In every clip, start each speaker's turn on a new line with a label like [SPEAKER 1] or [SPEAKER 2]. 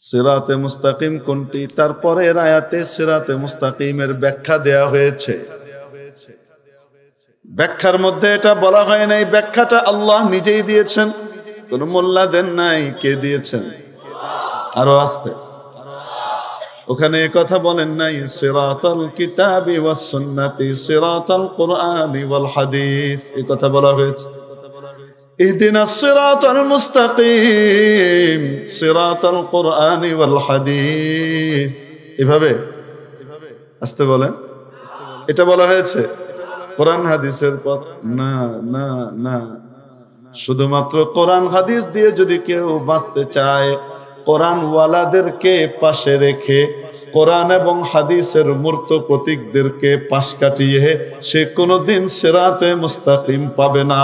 [SPEAKER 1] সিরাতে মুস্তাকিম কোনটি? তারপরের আয়াতে সিরাতে মুস্তাকিমের ব্যাখ্যা দেয়া হয়েছে। ব্যাখ্যার মধ্যে এটা বলা হয় নাই, ব্যাখ্যাটা আল্লাহ নিজেই দিয়েছেন, কোন মোল্লা দেন নাই। কে দিয়েছেন? আরো আসতে, ওখানে কথা বলেন নাই সিরাতাল কিতাবি ওয়াস সুন্নতি সিরাতাল কুরআনি ওয়াল হাদিস, এই কথা বলা হয়েছে। ইহদিনাস সিরাতাল মুস্তাকিম সিরাতাল কুরআনি ওয়াল হাদিস, এভাবে আসতে বলেন, এটা বলা হয়েছে। কোরআন হাদিসের পথ না, না, না। শুধুমাত্র কোরআন হাদিস দিয়ে যদি কেউ বাঁচতে চায়, কোরআন ওয়ালাদেরকে পাশে রেখে কোরআন এবং হাদিসের মূর্ত প্রতীকদেরকে পাশ কাটিয়ে সে কোনোদিন সিরাতে মুস্তাকিম পাবে না।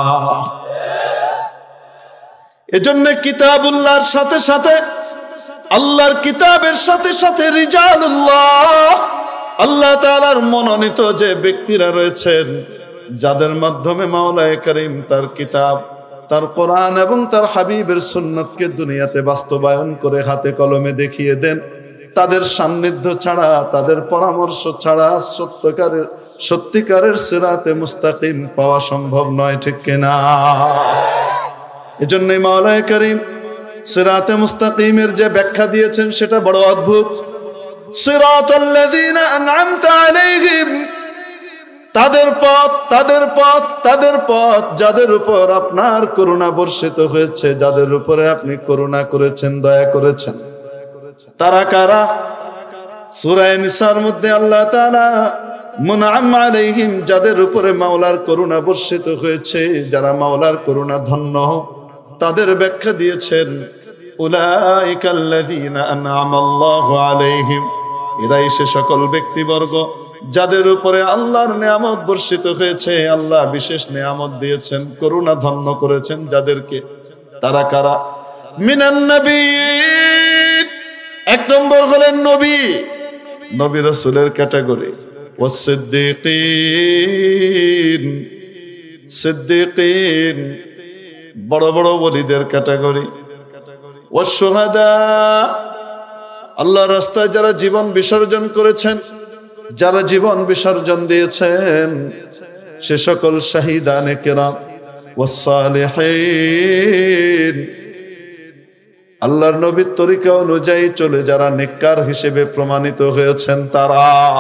[SPEAKER 1] এজন্য কিতাবুল্লাহর সাথে সাথে, আল্লাহর কিতাবের সাথে সাথে রিজালুল্লাহ, আল্লাহ তাআলার মনোনীত যে ব্যক্তিরা রয়েছেন, যাদের মাধ্যমে মাওলায়ে কারীম তার কিতাব, তার কোরআন এবং তার হাবিবের সুন্নতকে দুনিয়াতে বাস্তবায়ন করে হাতে কলমে দেখিয়ে দেন, তাদের সান্নিধ্য ছাড়া, তাদের পরামর্শ ছাড়া সত্যিকারের সিরাতে মুস্তাকিম পাওয়া সম্ভব নয়, ঠিক কিনা? এজন্যই মাওলায়ে কারীম সিরাতে মুস্তাকিমের যে ব্যাখ্যা দিয়েছেন সেটা বড় অদ্ভুত। সিরাতাল্লাযীনা আন'আমতা আলাইহিম, তাদের পথ, তাদের পথ, তাদের পথ, যাদের উপর আপনার করুণা বর্ষিত হয়েছে, যাদের উপরে আপনি করুণা করেছেন, দয়া করেছেন। তারা কারা? সূরা নিসার মধ্যে আল্লাহ তাআলা মুনআম আলাইহিম, যাদের উপরে মাওলার করুণা বর্ষিত হয়েছে, যারা মাওলার করুণা ধন্য, তাদের ব্যাখ্যা দিয়েছেন উলাইকাল্লাযীনা আন'আমাল্লাহু আলাইহিম, এরাই সে সকল ব্যক্তিবর্গ যাদের উপরে আল্লাহর নিয়ামত বর্ষিত হয়েছে, আল্লাহ বিশেষ নিয়ামত দিয়েছেন, করুণা ধন্য করেছেন যাদেরকে। তারা কারা? মিনান নবিয়্যিন, এক নম্বর হলেন নবী, নবী রাসূলের ক্যাটাগরি। ওয়াস সিদ্দিকিন, সিদ্দিকিন বড় বড় ওলিদের ক্যাটাগরি। ওয়াস শুহাদা, আল্লাহর রাস্তায় যারা জীবন বিসর্জন করেছেন, যারা জীবন বিসর্জন দিয়েছেন, সে সকল শাহিদানে কেরাম। ওয়াস সালিহিন, আল্লাহর নবীর তরিকা অনুযায়ী চলে যারা নেককার হিসেবে প্রমাণিত হয়েছেন তারা।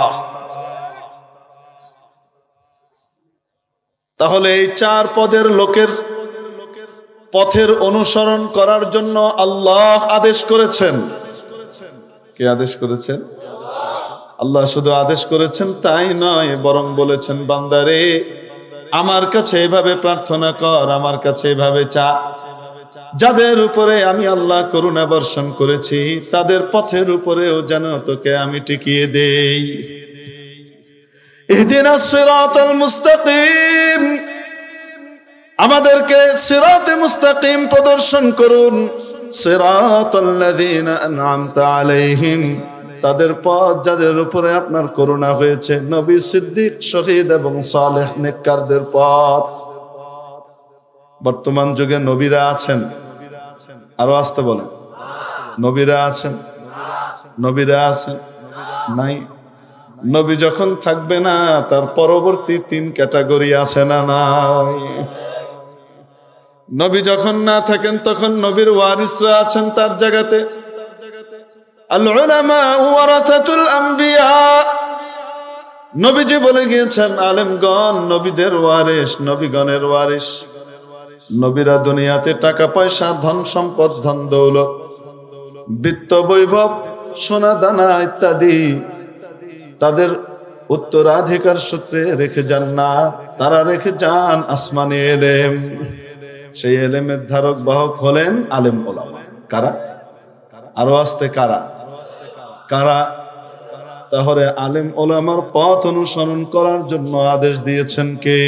[SPEAKER 1] তাহলে এই চার পদের লোকের পথের অনুসরণ করার জন্য আল্লাহ আদেশ করেছেন। কে আদেশ করেছেন? আল্লাহ শুধু আদেশ করেছেন তাই নয়, বরং বলেছেন বান্দারে আমার কাছে এভাবে প্রার্থনা কর, আমার কাছে এভাবে চা। যাদের উপরে আমি আল্লাহ করুণা বর্ষণ করেছি তাদের পথের উপরেও যেন তোকে আমি টিকিয়ে দেই। ইহদিনাস সিরাতাল মুস্তাকিম, আমাদেরকে সিরাতে মুস্তাকিম প্রদর্শন করুন। সিরাতাল্লাযীনা আন'আমতা আলাইহিম, তাদের পথ যাদের উপরে আপনার করুণা হয়েছে, নবী, সিদ্দিক, শহীদ এবং সালেহ নেককারদের পথ। বর্তমান যুগে নবীরা আছেন, আরো আসতে বলেন, নবীরা আছেন, নবীরা আছেন নাই? নবী যখন থাকবে না তার পরবর্তী তিন ক্যাটাগরি আছে না নাই? নবী যখন না থাকেন তখন নবীর ওয়ারিসরা আছেন তার জায়গাতে। আল উলামা ওয়ারাসাতুল আম্বিয়া, নবীজি বলে গিয়েছেন আলেমগণ নবীদের ওয়ারিস, নবীগণের ওয়ারিস। নবীরা দুনিয়াতে টাকা পয়সা, ধন সম্পদ, ধন দৌলত, বিত্ত বৈভব, সোনা দানা ইত্যাদি তাদের উত্তরাধিকার সূত্রে রেখে যান না, তারা রেখে যান আসমানি এলেম। সেই এলেমের ধারক বাহক হলেন আলেম ওলামা। কারা? আরো আসতে কারা? কারা? তাহলে আলেম ওলামার পথ অনুসরণ করার জন্য আদেশ দিয়েছেন কে?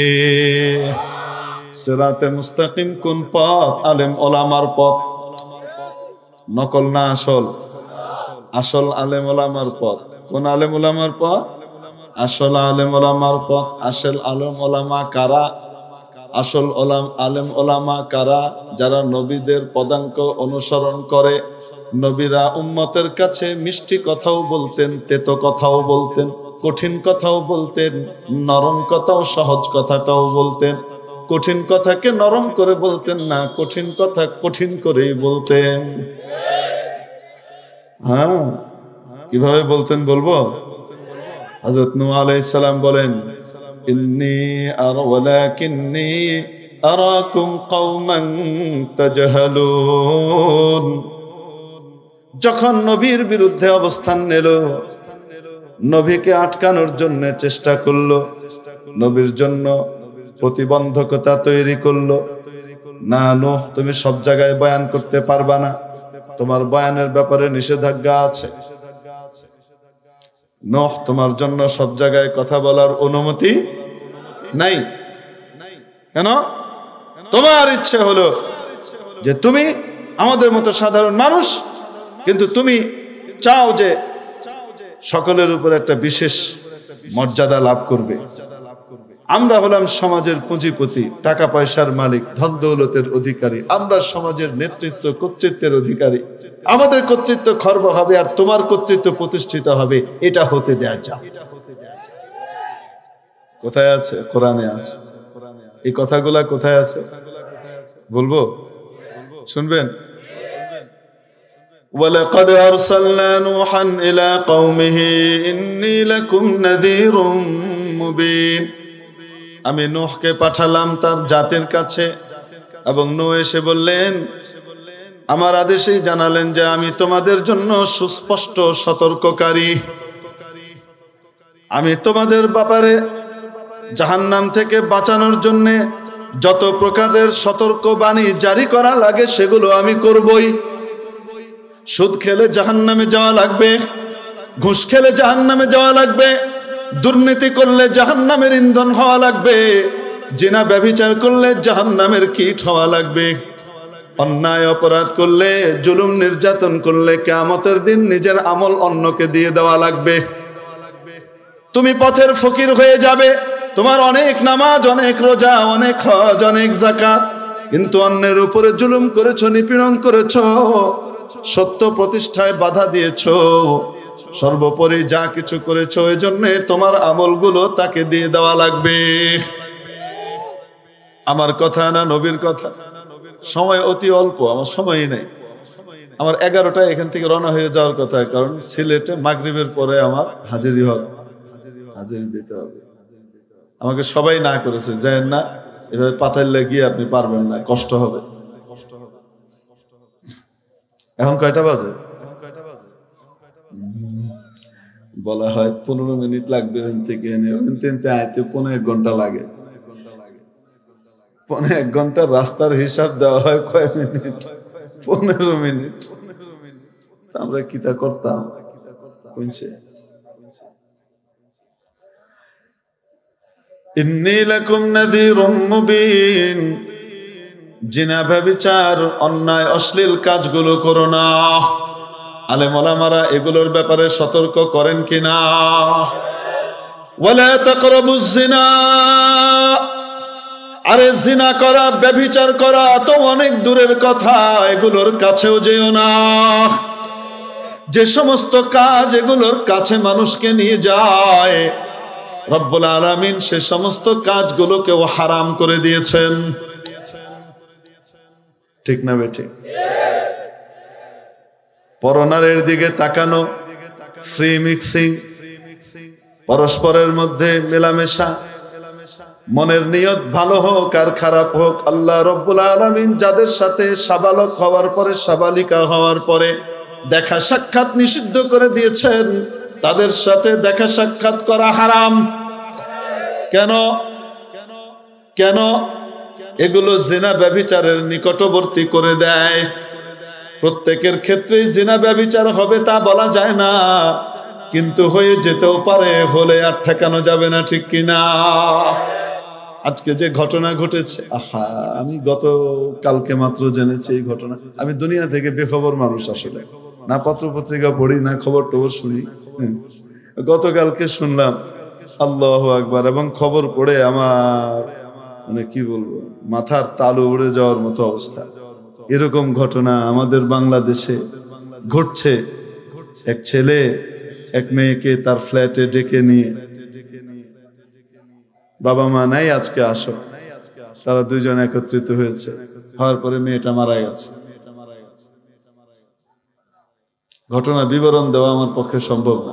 [SPEAKER 1] সিরাতে মুস্তাকিম কোন পথ? আলেম ওলামার পথ। নকল না আসল? আসল আলেম ওলামার পথ। কোন আলেম ওলামার পথ? আসল আলেম ওলামার পথ। আসল আলেম ওলামা কারা? আসল আলেম ওলামা কারা? যারা নবীদের পদাঙ্ক অনুসরণ করে, নবীরা উম্মতের কাছে মিষ্টি কথাও বলতেন, তেতো কথাও বলতেন, কঠিন কথাও বলতেন, নরম কথাও সহজ কথাটাও বলতেন। কঠিন কথাকে নরম করে বলতেন না, কঠিন কথা কঠিন করেই বলতেন। হ্যাঁ, কিভাবে বলতেন বলবো? হযরত নূহ আলাইহিস সালাম বলেন, ইন্নী ওয়ালাকিন্নী আরাকুম কওমান তাজহালুন। যখন নবীর বিরুদ্ধে অবস্থান নিল, নবীকে আটকানোর জন্য চেষ্টা করলো, নবীর জন্য প্রতিবন্ধকতা তৈরি করলো, না নূহ তুমি সব জায়গায় বয়ান করতে পারবা না, তোমার বয়ানের ব্যাপারে নিষেধাজ্ঞা আছে। নূহ তোমার জন্য সব জায়গায় কথা বলার অনুমতি নাই। কেন? তোমার ইচ্ছে হলো যে তুমি আমাদের মতো সাধারণ মানুষ, কিন্তু তুমি চাও যে সকলের উপর একটা বিশেষ মর্যাদা লাভ করবে। আমরা হলাম সমাজের পুঁজিপতি, টাকা পয়সার মালিক, ধন দৌলতের অধিকারী, আমরা সমাজের নেতৃত্ব কর্তৃত্বের অধিকারী, আমাদের কর্তৃত্ব খর্ব হবে আর তোমার কর্তৃত্ব প্রতিষ্ঠিত হবে, এটা হতে দেয়া যাও। কোথায় আছে? কোরআনে আছে। এই কথাগুলা কোথায় আছে বলবো? শুনবেন? وَلَقَدْ أَرْسَلْنَا نُوحًا إِلَى قَوْمِهِ إِنِّي لَكُمْ نَذِيرٌ مُبِينٌ। আমি নূহকে পাঠালাম তার জাতির কাছে, এবং নূহ এসে বললেন, আমার আদেশেই জানালেন যে আমি তোমাদের জন্য সুস্পষ্ট সতর্ককারী। আমি তোমাদের ব্যাপারে জাহান্নাম থেকে বাঁচানোর জন্য যত প্রকারের সতর্কবাণী জারি করা লাগে সেগুলো আমি করবই। সুদ খেলে জাহান্নামে যাওয়া লাগবে, ঘুষ খেলে জাহান্নামে যাওয়া লাগবে, দুর্নীতি করলে জাহান্নামের ইন্ধন হওয়া লাগবে, জিনা ব্যভিচার করলে জাহান্নামের কীট হওয়া লাগবে, অন্যায় অপরাধ করলে, জুলুম নির্যাতন করলে কিয়ামতের দিন নিজের আমল অন্যকে দিয়ে দেওয়া লাগবে। তুমি পথের ফকির হয়ে যাবে, তোমার অনেক নামাজ, অনেক রোজা, অনেক হজ, অনেক যাকাত, কিন্তু অন্যের উপরে জুলুম করেছো, নিপীড়ন করেছো, সত্য প্রতিষ্ঠায় বাধা দিয়েছো, সর্বোপরি যা কিছু করেছো এই জন্য তোমার আমলগুলো তাকে দিয়ে দেওয়া লাগবে। আমার কথা না নবীর কথা? সময় অতি অল্প, আমার সময়ই নেই। আমার 11টায় এখান থেকে রওনা হয়ে যাওয়ার কথা, কারণ সিলেটে মাগরিবের পরে আমার হাজিরি দিতে হবে। আমাকে সবাই না করেছে, যায় না, এভাবে পাতাইলে গিয়ে আপনি পারবেন না, কষ্ট হবে। এখন কয়টা বাজে? বলা হয় 15 মিনিট লাগবে ওখান থেকে এনে, আইতে 1.5 ঘন্টা লাগে। 1.5 ঘন্টা রাস্তার হিসাব দেওয়া হয় কয় মিনিট? 15 মিনিট। আমরা কিতা করতাম? ইন্নী লাকুম নাযীরুম মুবিন। জিনা, ব্যভিচার, অন্যায় অশ্লীল কাজগুলো করো না। আলেম ওলামারা এগুলোর ব্যাপারে সতর্ক করেন কিনা? ওয়ালা তাকরাবুজ জিনা। আরে জিনা করা, ব্যভিচার করা তো অনেক দূরের কথা, এগুলোর কাছেও যেও না। যে সমস্ত কাজ এগুলোর কাছে মানুষকে নিয়ে যায়, রব্বুল আলামিন সে সমস্ত কাজগুলোকেও হারাম করে দিয়েছেন। ঠিক না বেঠিক? পরনারীর দিকে তাকানো, ফ্রি মিক্সিং, পরস্পরের মধ্যে মেলামেশা, মনের নিয়ত ভালো হোক আর খারাপ হোক, আল্লাহ রব্বুল আলামিন যাদের সাথে সাবালক হওয়ার পরে, সাবালিকা হওয়ার পরে দেখা সাক্ষাৎ নিষিদ্ধ করে দিয়েছেন, তাদের সাথে দেখা সাক্ষাৎ করা হারাম। কেন? কেন? এগুলো জিনা ব্যভিচারের নিকটবর্তী করে দেয়। প্রত্যেকের ক্ষেত্রেই জিনা ব্যভিচার হবে তা বলা যায় না, কিন্তু হয়ে যেতেও পারে, হলে আর ঠেকানো যাবে না, ঠিক কিনা? আজকে যে ঘটনা ঘটেছে, আহা, আমি কালকে মাত্র জেনেছি এই ঘটনা। আমি দুনিয়া থেকে বেখবর মানুষ, আসলে না পত্র পত্রিকা পড়ি, না খবর টবর শুনি। গতকালকে শুনলাম, আল্লাহু আকবার, এবং খবর পড়ে আমার কি বলবো, মাথার তালু উড়ে যাওয়ার মতো অবস্থা। এরকম ঘটনা আমাদের বাংলাদেশে ঘটছে। এক ছেলে এক মেয়েকে তার ফ্ল্যাটে ডেকে নিয়ে, বাবা মা নাই, আজকে আসো। তারা দুইজন একত্রিত হয়েছে, হওয়ার পরে মেয়েটা মারা গেছে। ঘটনা বিবরণ দেওয়া আমার পক্ষে সম্ভব না,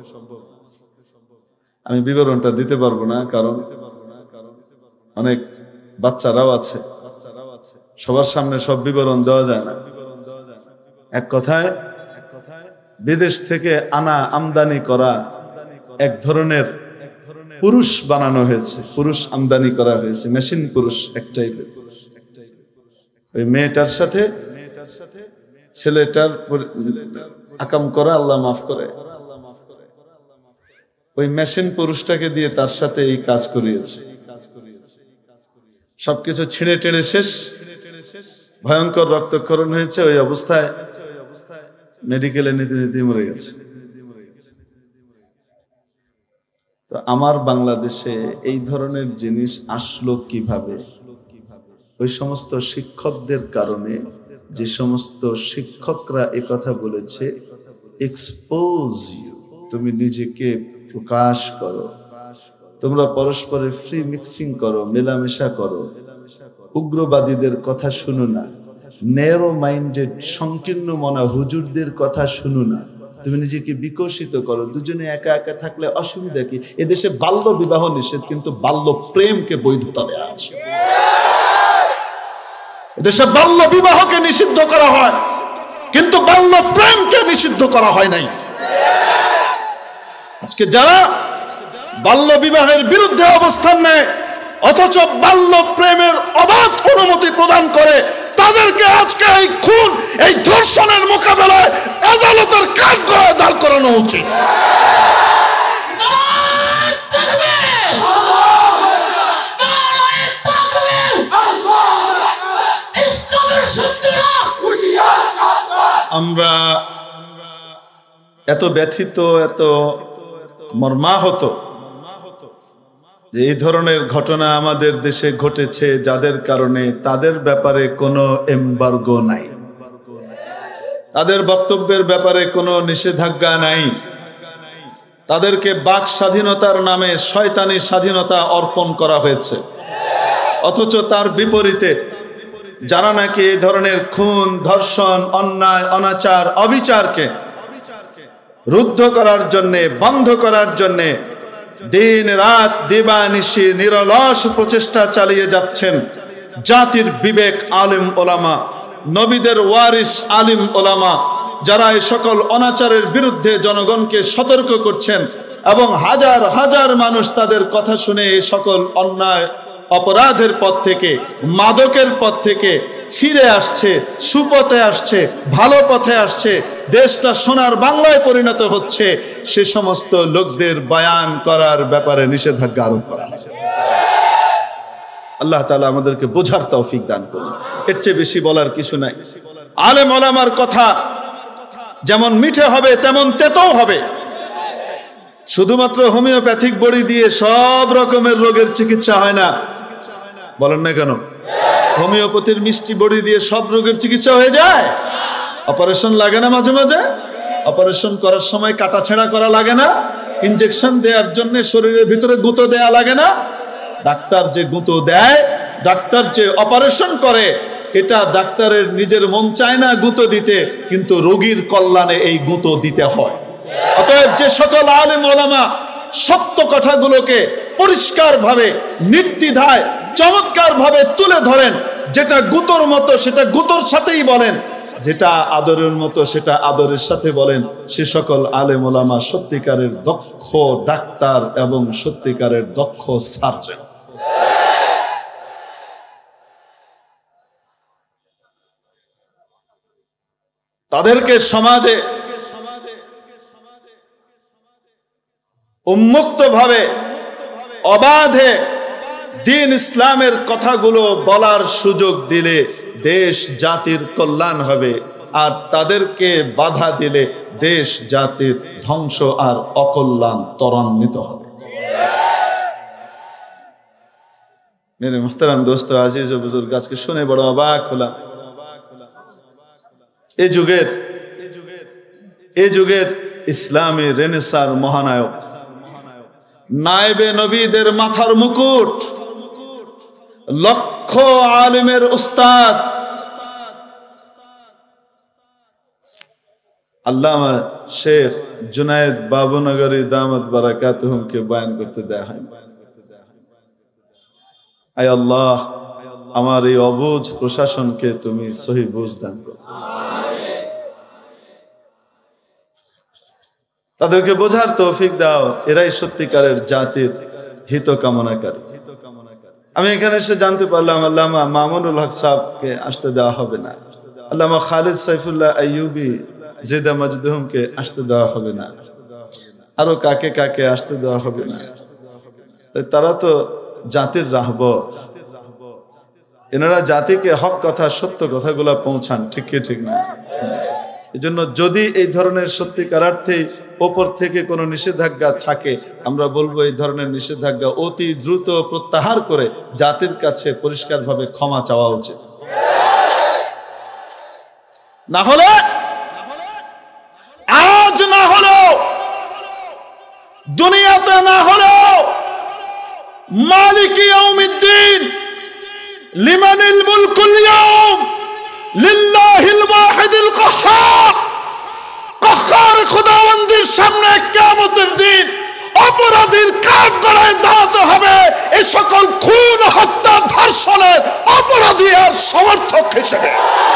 [SPEAKER 1] আমি বিবরণটা দিতে পারবো না, কারণ অনেক বাচ্চারাও আছে, সবার সামনে সব বিবরণ দেওয়া যায় না। এক কথায় বিদেশ থেকে আনা আমদানি করা এক ধরনের পুরুষ বানানো হয়েছে, পুরুষ আমদানি করা হয়েছে, মেশিন পুরুষ এক টাইপের। ওই মেয়েটার সাথে ছেলেটার আকাম করা, আল্লাহ মাফ করে, ওই মেশিন পুরুষটাকে দিয়ে তার সাথে এই কাজ করিয়েছে। সবকিছু ছিঁড়ে টেড়ে শেষ, ভয়ঙ্কর রক্তক্ষরণ হয়েছে। ওই অবস্থায় মেডিকেলে নিতে নিতে মরে গেছে। তো আমার বাংলাদেশে এই ধরনের জিনিস আসলো কিভাবে? ওই সমস্ত শিক্ষকদের কারণে। যে সমস্ত শিক্ষকরা একথা বলেছে, এক্সপোজ ইউ, তুমি নিজেকে প্রকাশ করো, তোমরা পরস্পরের ফ্রি মিক্সিং করো, মেলামেশা করো, উগ্রবাদীদের কথা শুনো না, ন্যারো মাইন্ডেড সংকীর্ণ মনা হুজুরদের কথা শুনো না, তুমি নিজেকে বিকশিত করো। দুজনে একা একা থাকলে অসুবিধা কি? এদেশে বাল্য বিবাহ নিষেধ, কিন্তু বাল্য প্রেমকে বৈধতা দেওয়া আছে। এদেশে বাল্য বিবাহকে নিষিদ্ধ করা হয়, কিন্তু বাল্য প্রেমকে নিষিদ্ধ করা হয় নাই। আজকে যারা বাল্য বিবাহের বিরুদ্ধে অবস্থান নেয়, অথচ বাল্য প্রেমের অবাধ অনুমতি প্রদান করে, তাদেরকে আজকে এই খুন, এই ধর্ষণের মোকাবেলায় আদালতের কাঠগড়ায় দাঁড় করানো উচিত। আমরা এত ব্যথিত, এত মর্মাহত যে এই ধরনের ঘটনা আমাদের দেশে ঘটেছে, যাদের কারণে তাদের ব্যাপারে কোনো এমবার্গো নাই, তাদের বক্তব্যের ব্যাপারে কোনো নিষেধাজ্ঞা নাই, তাদেরকে বাক স্বাধীনতার নামে শয়তানি স্বাধীনতা অর্পণ করা হয়েছে। অথচ তার বিপরীতে যারা নাকি এই ধরনের খুন, ধর্ষণ, অন্যায়, অনাচার, অবিচারকে রুদ্ধ করার জন্যে, বন্ধ করার জন্যে দিন রাত দিবানিশি নিরলস প্রচেষ্টা চালিয়ে যাচ্ছেন জাতির বিবেক আলিম ওলামা, নবীদের ওয়ারিস আলিম ওলামা, যারা এই সকল অনাচারের বিরুদ্ধে জনগণকে সতর্ক করছেন, এবং হাজার হাজার মানুষ তাদের কথা শুনে এই সকল অন্যায় অপরাধের পথ থেকে, মাদকের পথ থেকে ফিরে আসছে, সুপথে আসছে, ভালো পথে আসছে, দেশটা সোনার বাংলায় পরিণত হচ্ছে। সে সমস্ত লোকদের বয়ান করার ব্যাপারে নিষেধাজ্ঞা আরোপ করা হয়। আল্লাহ তাআলা আমাদেরকে বোঝার তৌফিক দান করুন। এর চেয়ে বেশি বলার কিছু নাই। আলেম ওলামার কথা যেমন মিঠে হবে তেমন তেতও হবে। শুধুমাত্র হোমিওপ্যাথিক বড়ি দিয়ে সব রকমের রোগের চিকিৎসা হয় না, বলেন না কেন? হোমিওপ্যাথির মিষ্টি বড়ি দিয়ে সব রোগের চিকিৎসা হয়ে যায়? অপারেশন লাগে না মাঝে মাঝে? অপারেশন করার সময় কাটা ছেঁড়া করা লাগে না? ইনজেকশন দেওয়ার জন্য শরীরের ভিতরে গুঁতো দেয়া লাগে না? ডাক্তার যে গুঁতো দেয়, ডাক্তার যে অপারেশন করে, এটা ডাক্তারের নিজের মন চায় না গুঁতো দিতে, কিন্তু রোগীর কল্যাণে এই গুঁতো দিতে হয়। অতএব যে সকল আলেম ওলামা সত্য কথাগুলোকে পরিষ্কারভাবে, নির্দ্বিধায়, চমৎকারভাবে তুলে ধরেন, যেটা গুঁতোর মতো সেটা গুঁতোর সাথেই বলেন, যেটা আদরের মতো সেটা আদরের সাথে বলেন, সে সকল আলেম ওলামা সত্যিকারের দক্ষ ডাক্তার এবং সত্যিকারের দক্ষ সার্জন। তাদেরকে সমাজে উন্মুক্তভাবে, অবাধে দ্বীন ইসলামের কথাগুলো বলার সুযোগ দিলে দেশ জাতির কল্যাণ হবে, আর তাদেরকে বাধা দিলে দেশ জাতির ধ্বংস আর অকল্যাণ ত্বরান্বিত হবে। মেরে মুহতারাম দোস্ত, আজিজ ও বুজুর্গ, আজকে শুনে বড় অবাক হলাম। এই যুগের এই যুগের ইসলামী রেনেসার মহানায়ক, নায়েবে নবীদের মাথার মুকুট, লক্ষ আলিমের উস্তাদ আল্লামা শেখ জুনায়েদ বাবুনগরী দামাত বারাকাতুহুমকে বয়ান করতে দেয়া হয়। আয় আল্লাহ, আমার এই অবুঝ প্রশাসনকে তুমি সহি বুঝ দান করো, তাদেরকে বোঝার তৌফিক দাও, এরাই সত্যিকারের জাতির হিত কামনাকারী। আমি এখানে এসে জানতে পারলাম আল্লামা মামুনুল হক সাহেবকে আসতে দেওয়া হবে না, আল্লামা খালিদ সাইফুল্লাহ আইয়ুবী জিদা মজদুমকে আসতে দেওয়া হবে না, আরো কাকে কাকে আসতে দেওয়া হবে না। তারা তো জাতির রাহবর, এনারা জাতিকে হক কথা সত্য কথাগুলা পৌঁছান, ঠিক কি ঠিক না? এজন্য যদি এই ধরনের সত্যিকার অর্থে ওপর থেকে কোনো নিষেধাজ্ঞা থাকে, আমরা বলবো এই ধরনের নিষেধাজ্ঞা অতি দ্রুত প্রত্যাহার করে জাতির কাছে পরিষ্কারভাবে ক্ষমা চাওয়া উচিত। না হলে আজ না হলো দুনিয়াতে, না হলো মালিক ইয়াউমিদ্দিন লিমানিল মুলকুল ইয়াউম লিল্লাহিল ওয়াহিদিল কাহ্হার, কাহ্হার খোদাবন্দির সামনে কিয়ামতের দিন অপরাধীর কাঠ গড়ায় দাঁড়াতে হবে এই সকল খুন, হত্যা, ধর্ষণের অপরাধী আর সমর্থক হিসেবে।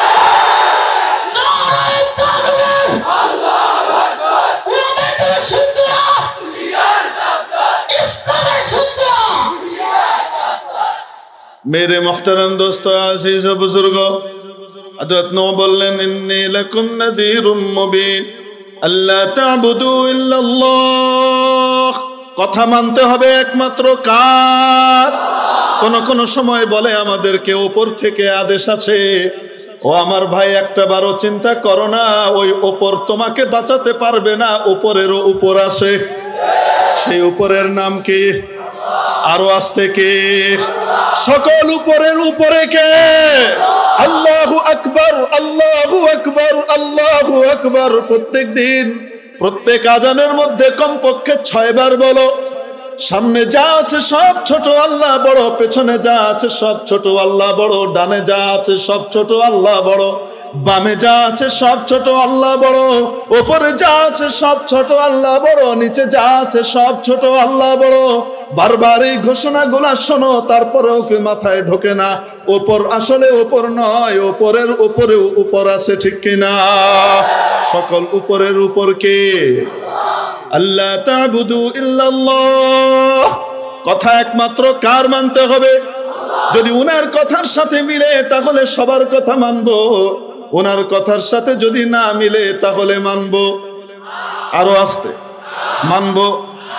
[SPEAKER 1] मेरे मोहतरम दोस्तों, अजीज व बुजुर्गों, हज़रत नूह बोलें इन्नी लकुम नज़ीरुम मुबीन अल्ला ताबुदू इल्लल्लाह। কথা মানতে হবে একমাত্র কার? কোন সময় বলে আমাদেরকে উপর থেকে আদেশ আছে। ও আমার ভাই, একটা বারো চিন্তা করো না, ওই উপর তোমাকে বাঁচাতে পারবে না, উপরেরও উপর আছে। সেই উপরের নাম কি? আরো আসতে কে? সকল উপরের উপরে কে? আল্লাহু আকবার, আল্লাহু আকবার, আল্লাহু আকবার। প্রত্যেক দিন প্রত্যেক আজানের মধ্যে কমপক্ষে 6 বার বলো, সামনে যা আছে সব ছোট, আল্লাহ বড়। পেছনে যা আছে সব ছোট, আল্লাহ বড়। ডানে যা আছে সব ছোট, আল্লাহ বড়। বামে যা আছে সব ছোট, আল্লাহ বড়। উপরে যা আছে সব ছোট, আল্লাহ বড়। নিচে যা আছে সব ছোট, আল্লাহ বড়। বারবার এই ঘোষণাগুলা শোনো, তারপরেও কি মাথায় ঢোকে না? উপর আসলে উপর নয়, উপরের উপরেও উপর আছে, ঠিক কিনা? সকল উপরের উপর কে? আল্লাহ তা'বুদু ইল্লাল্লাহ। কথা একমাত্র কার মানতে হবে? যদি উনার কথার সাথে মিলে তাহলে সবার কথা মানবো, ওনার কথার সাথে যদি না মিলে তাহলে মানবো। আরো আস্তে মানবো।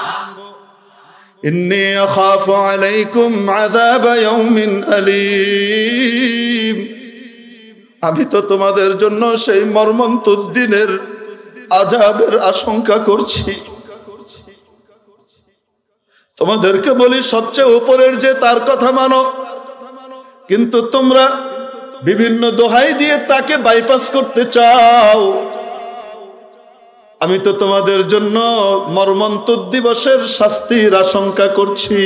[SPEAKER 1] ইন্নী আখাফু আলাইকুম আযাব ইয়াউমিন আলীম। আমি তো তোমাদের জন্য সেই মর্মন্তুদ দিনের আযাবের আশঙ্কা করছি। তোমাদেরকে বলি সবচেয়ে উপরের যে, তার কথা মানো, কিন্তু তোমরা বিভিন্ন দোহাই দিয়ে তাকে বাইপাস করতে চাও। আমি তো তোমাদের জন্য মর্মন্তুদ দিবসের শাস্তির আশঙ্কা করছি।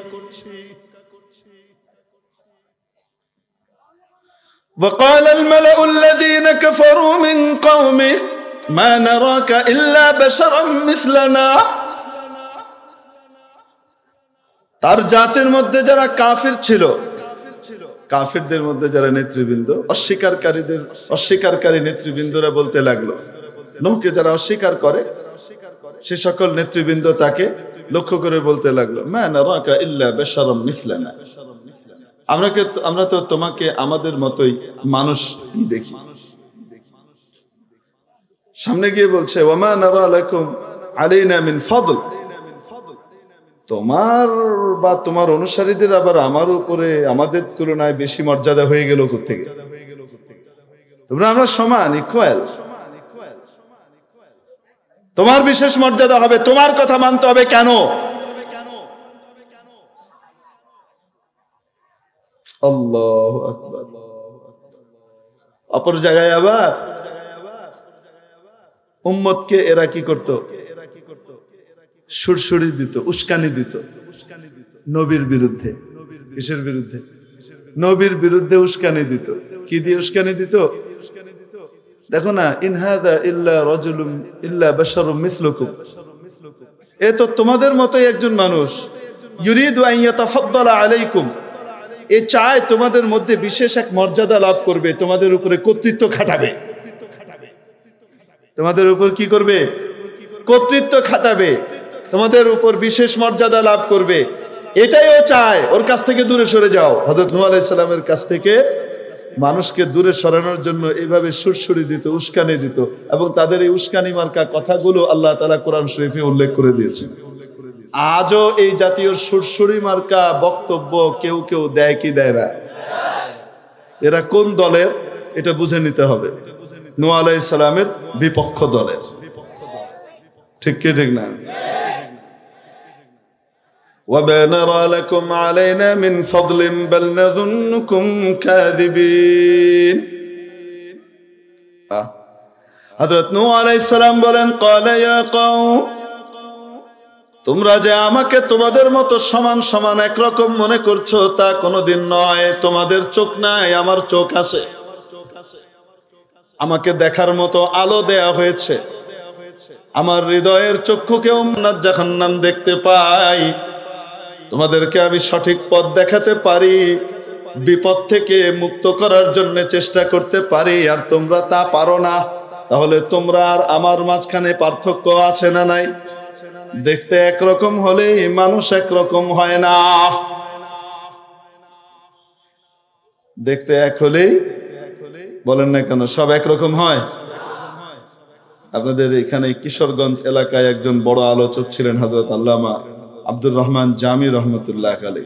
[SPEAKER 1] وقال الملأ الذين كفروا من قومه ما نراك إلا بشرا مثلنا। তার জাতির মধ্যে যারা কাফির ছিল, কাফিরদের মধ্যে যারা নেতৃবৃন্দ, অস্বীকারী নেতৃবৃন্দরা বলতে লাগলো, নূহকে যারা অস্বীকার করে সে সকল নেতৃবৃন্দ তাকে লক্ষ্য করে বলতে লাগলো, মা নারাকা ইল্লা বাশারাম মিসলানা। আমরা তো তোমাকে আমাদের মতোই মানুষ দেখি। সামনে গিয়ে বলছে, ওয়া মা নারা লাকুম আলাইনা মিন ফাদল। তোমার বা তোমার অনুসারীদের আবার আমার উপরে আমাদের তুলনায় বেশি মর্যাদা হয়ে গেল কোত্থেকে? তোমরা আমরা সমান, ইকুয়াল। তোমার বিশেষ মর্যাদা হবে, তোমার কথা মানতে হবে কেন? আল্লাহু আকবার। অপর জায়গায় আবার উম্মতকে এরা কি করত? সুরসুরি দিত, উস্কানি দিত নবীর বিরুদ্ধে। কিসের বিরুদ্ধে? নবীর বিরুদ্ধে উস্কানি দিত। কি দিয়ে উস্কানি দিত? দেখো না, ইন হাযা ইল্লা রাজুলুম ইল্লা বাশারুম মিসলুকুম, এ তো তোমাদের মতোই একজন মানুষ। ইউরিদু আন ইয়াতাফাদ্দালা আলাইকুম, এ চায় তোমাদের মধ্যে বিশেষ এক মর্যাদা লাভ করবে, তোমাদের উপরে কর্তৃত্ব খাটাবে। তোমাদের উপর কি করবে? কর্তৃত্ব খাটাবে, তোমাদের উপর বিশেষ মর্যাদা লাভ করবে। এটাই ও চায়। ওর কাছ থেকে দূরে সরে যাও। হযরত নূহ আলাইহিস সালামের কাছ থেকে মানুষকে দূরে সরানোর জন্য এইভাবে সুরসুরি দিত, উস্কানি দিত, এবং তাদের এই উস্কানি মার্কা কথাগুলো আল্লাহ তাআলা কোরআন শরীফে উল্লেখ করে দিয়েছেন। আজও এই জাতীয় সুরসুরি মার্কা বক্তব্য কেউ কেউ দেয় কি দেয় না? এরা কোন দলের এটা বুঝে নিতে হবে। নূহ আলাইহিস সালামের বিপক্ষ দলের। ঠিক কি ঠিক না? وَمَا نَرَى لَكُمْ عَلَيْنَا مِنْ فَضْلٍ بَلْ نَظُنُّكُمْ كَاذِبِينَ। হযরত নূহ আলাইহিস সালাম বলেন, قَالَ يَا قَوْمِ, তোমরা যে আমাকে তোমাদের মতো সমান সমান একরকম মনে করছো তা কোনোদিন নয়। তোমাদের চোখ নাই, আমার চোখ আছে। আমাকে দেখার মতো আলো দেয়া হয়েছে। আমার হৃদয়ের চক্ষুকেও জান্নাত জাহান্নাম দেখতে পাই। তোমাদেরকে আমি সঠিক পথ দেখাতে পারি, বিপদ থেকে মুক্ত করার জন্য চেষ্টা করতে পারি, আর তোমরা তা পারো না। তাহলে তোমরা আর আমার মাঝখানে পার্থক্য আছে না নাই? দেখতে একরকম হলেই মানুষ একরকম হয় না। দেখতে এক হলেই, বলেন না কেন সব একরকম হয়? আপনাদের এখানে কিশোরগঞ্জ এলাকায় একজন বড় আলোচক ছিলেন হযরত আল্লামা আব্দুর রহমান জামি রহমতুল্লাহ আলাইহি।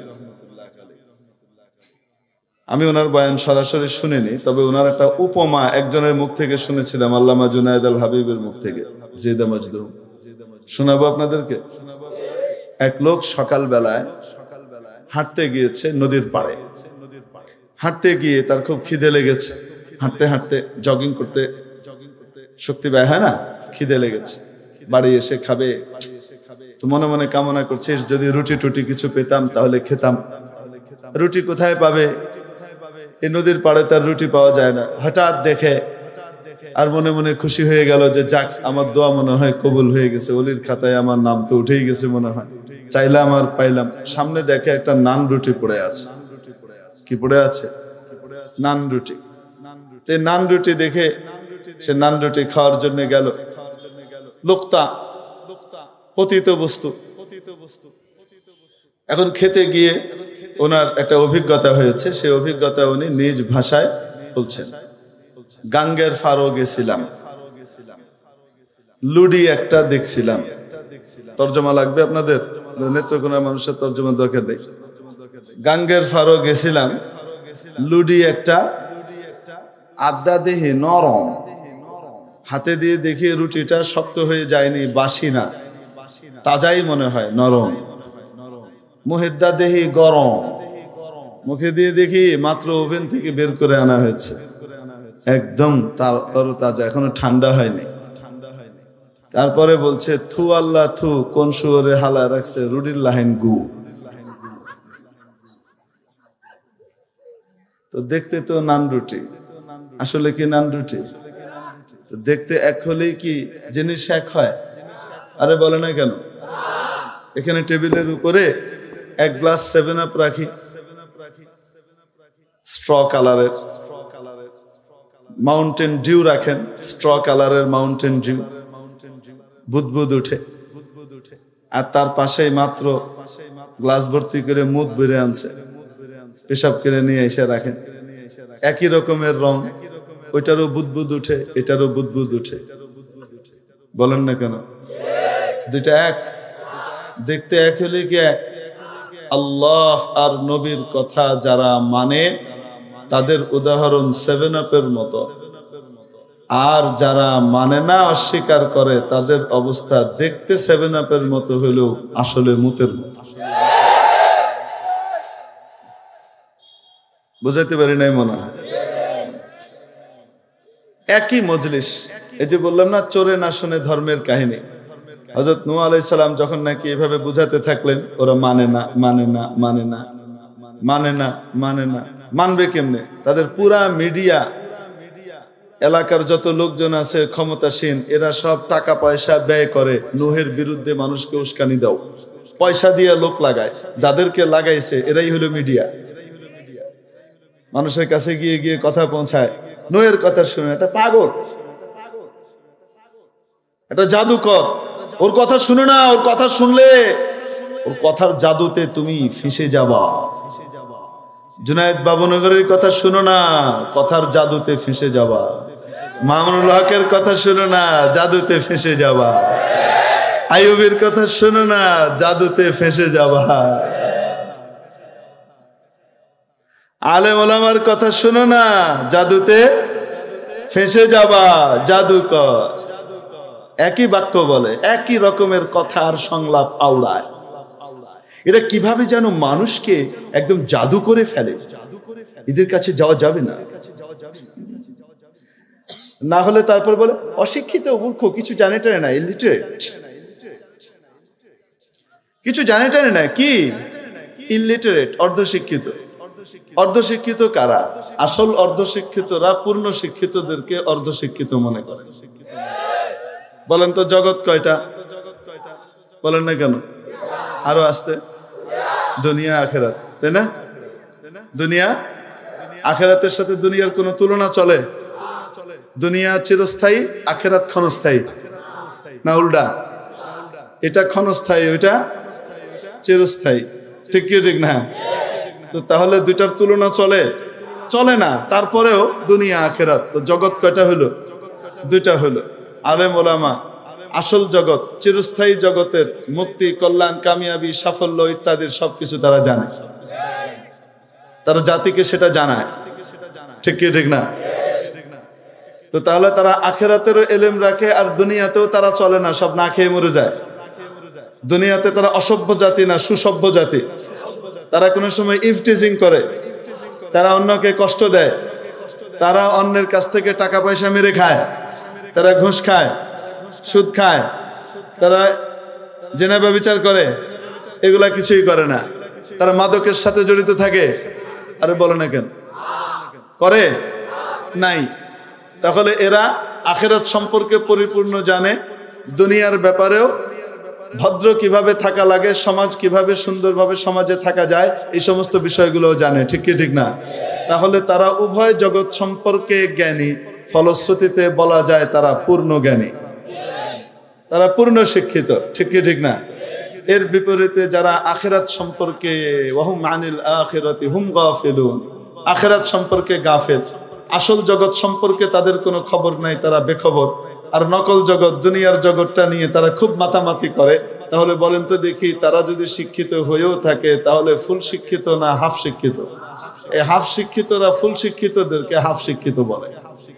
[SPEAKER 1] আমি ওনার বয়ান সরাসরি শুনিনি, তবে ওনার একটা উপমা একজনের মুখ থেকে শুনেছিলাম, আল্লামা জুনায়েদ আল হাবিবের মুখ থেকে। জিদা মজদুম শোনাবো আপনাদেরকে। এক লোক সকাল বেলায় হাঁটতে গিয়েছে নদীর পাড়ে। হাঁটতে গিয়ে তার খুব খিদে লেগেছে। হাঁটতে হাঁটতে জগিং করতে শক্তি ব্যয় হয় না, খিদে লেগেছে। বাড়ি এসে খাবে, তো মনে মনে কামনা করছিস যদি রুটি টুটি কিছু পেতাম তাহলে খেতাম। রুটি কোথায় পাবে? এই নদীর পাড়ে তার রুটি পাওয়া যায় না। হঠাৎ দেখে আর মনে মনে খুশি হয়ে গেল যে যাক, আমার দোয়া মনে হয় কবুল হয়ে গেছে, ওলির খাতায় আমার নাম তো উঠেই গেছে মনে হয়। চাইলাম আর পাইলাম। সামনে দেখে একটা নান রুটি পড়ে আছে। কি পড়ে আছে? নান রুটি। নান রুটি দেখে সে নান রুটি খাওয়ার জন্য গেল। লোকটা পতিত বস্তু। এখন খেতে গিয়ে ওনার একটা অভিজ্ঞতা হয়েছে। সেই অভিজ্ঞতা উনি নিজ ভাষায় বলছেন। গাঙ্গের ফারো গেছিলাম, লুডি একটা দেখছিলাম। তর্জমা লাগবে আপনাদের? নেত্রকোনা মানুষের তর্জমা দরকার নেই। গাঙ্গের ফারো গেছিলাম, লুডি একটা, আদা দেহে নরম। হাতে দিয়ে দেখি রুটিটা শক্ত হয়ে যায়নি, বাসি না, তাজাই মনে হয়, নরম। মুহেদ্দা দেহি গরম। মুখে দিয়ে দেখি মাত্র ওভেন থেকে বের করে আনা হয়েছে, একদম তরতাজা, এখনো ঠান্ডা হয়নি। তারপরে বলছে থু আল্লাহ থু, কোন শুয়োরে হালা রাখছে রুটির লাহিন গু। তো দেখতে তো নান রুটি, আসলে কি নান রুটি? দেখতে এক হলেই কি জিনিস এক হয়? আরে বলে না কেন? এখানে টেবিলের উপরে এক গ্লাস 7 আপ রাখি, স্ট্র কালারের। মাউন্টেন ডিউ রাখেন, স্ট্র কালারের মাউন্টেন ডিউ, বুদবুদ উঠে। আর তার পাশেই মাত্র গ্লাস ভর্তি করে মুদ বেড়ে আনছে, পেশাব করে নিয়ে এসে রাখেন। একই রকমের রং, ওইটারও বুদবুদ উঠে, এটারও বুদবুদ উঠে। বলেন না কেন? দুইটা এক, দেখতে এক হলে কি এক? আল্লাহ আর নবীর কথা যারা মানে তাদের উদাহরণ 7 আপের মতো, আর যারা মানে না, অস্বীকার করে, তাদের অবস্থা দেখতে 7 আপের মতো হলেও আসলে মুতের মতো। বুঝাইতে পারি নাই মনে হয়? একই মজলিস, এই যে বললাম না, চোরে না শুনে ধর্মের কাহিনী। হযরত নূহ আলাইহিস সালাম যখন নাকি এভাবে বুঝাতে থাকলেন, ওরা মানে না, মানে না, মানে না, মানে না, মানে না, মানবে কেমনে? তাদের পুরা মিডিয়া, এলাকার যত লোকজন আছে ক্ষমতাসীন, এরা সব টাকা পয়সা ব্যয় করে নূহের বিরুদ্ধে মানুষকে উস্কানি দাও, পয়সা দিয়ে লোক লাগায়, যাদেরকে লাগাইছে এরাই হলো মিডিয়া। মানুষের কাছে গিয়ে গিয়ে কথা পৌঁছায়, নূহের কথা শুনে এটা পাগল, এটা জাদুকর, ওর কথা শুনে না, ওর কথা শুনলে ওর কথার জাদুতে তুমি ফেঁসে যাবা। জুনায়েদ বাবুনগরের কথা শুনো না, কথার জাদুতে ফেঁসে যাবা। মামুনুল হকের কথা শুনো না, জাদুতে ফেঁসে যাবা। আইয়ুবের কথা শুনো না, জাদুতে ফেঁসে যাবা। আলেম ওলামার কথা শুনো না, জাদুতে ফেঁসে যাবা। জাদুকর একই বাক্য বলে, একই রকমের কথার সংলাপ আওড়ায়। এটা কিভাবে যেন মানুষকে একদম জাদু করে ফেলে। এদের কাছে যাওয়া যাবে না, না হলে তারপর বলে অশিক্ষিত, মূর্খ, কিছু জানে টানে না, ইলিটারেট, কিছু জানে টানে না। কি ইলিটারেট? অর্ধশিক্ষিত। অর্ধশিক্ষিত কারা? আসল অর্ধশিক্ষিতরা পূর্ণ শিক্ষিতদেরকে অর্ধশিক্ষিত মনে করে। বলেন তো জগৎ কয়টা? বলেন না কেন? আরো আসতে, দুনিয়া আখেরাত, তাই না? দুনিয়া আখেরাতের সাথে দুনিয়ার কোনো তুলনা চলে? দুনিয়া চিরস্থায়ী, আখেরাত ক্ষণস্থায়ী, না উল্টা? এটা ক্ষণস্থায়ী, ওইটা চিরস্থায়ী, ঠিক কি ঠিক না? তো তাহলে দুইটার তুলনা চলে? চলে না। তারপরেও দুনিয়া আখেরাত, তো জগৎ কয়টা হলো? দুইটা হলো। আলেম ওলামা আসল জগৎ, চিরস্থায়ী জগতের মুক্তি, কল্যাণ, কামিয়াবি, সাফল্য ইত্যাদির সবকিছু তারা জানে, তারা জাতিকে সেটা জানায়, ঠিক কি ঠিক না? তো তাহলে তারা আখেরাতেরও এলেম রাখে, আর দুনিয়াতেও তারা চলে না, সব না খেয়ে মরে যায়। দুনিয়াতে তারা অসভ্য জাতি না, সুসভ্য জাতি। তারা কোনো সময় ইফটিজিং করে, তারা অন্যকে কষ্ট দেয়, তারা অন্যের কাছ থেকে টাকা পয়সা মেরে খায়, তারা ঘুষ খায়, সুদ খায়, তারা জেনা ব্যভিচার করে, এগুলা কিছুই করে না। তারা মাদকের সাথে জড়িত থাকে। আরে বলে না কেন? করে নাই। তাহলে এরা আখিরাত সম্পর্কে পরিপূর্ণ জানে, দুনিয়ার ব্যাপারেও ভদ্র কিভাবে থাকা লাগে, সমাজ কিভাবে সুন্দরভাবে সমাজে থাকা যায়, এই সমস্ত বিষয়গুলো জানে, ঠিক কি ঠিক না? তাহলে তারা উভয় জগৎ সম্পর্কে জ্ঞানী, ফলশ্রুতিতে বলা যায় তারা পূর্ণ জ্ঞানী, তারা পূর্ণ শিক্ষিত, ঠিক কি ঠিক না? এর বিপরীতে যারা আখিরাত সম্পর্কে ওয়াহুম আনিল আখিরাতি হুম গাফিলুন, আখিরাত সম্পর্কে গাফেল, আসল জগৎ সম্পর্কে তাদের কোনো খবর নাই, তারা বেখবর, আর নকল জগৎ, দুনিয়ার জগৎটা নিয়ে তারা খুব মাতামাতি করে। তাহলে বলেন তো দেখি, তারা যদি শিক্ষিত হয়েও থাকে তাহলে ফুল শিক্ষিত না হাফ শিক্ষিত? এই হাফ শিক্ষিতরা ফুল শিক্ষিতদেরকে হাফ শিক্ষিত বলে।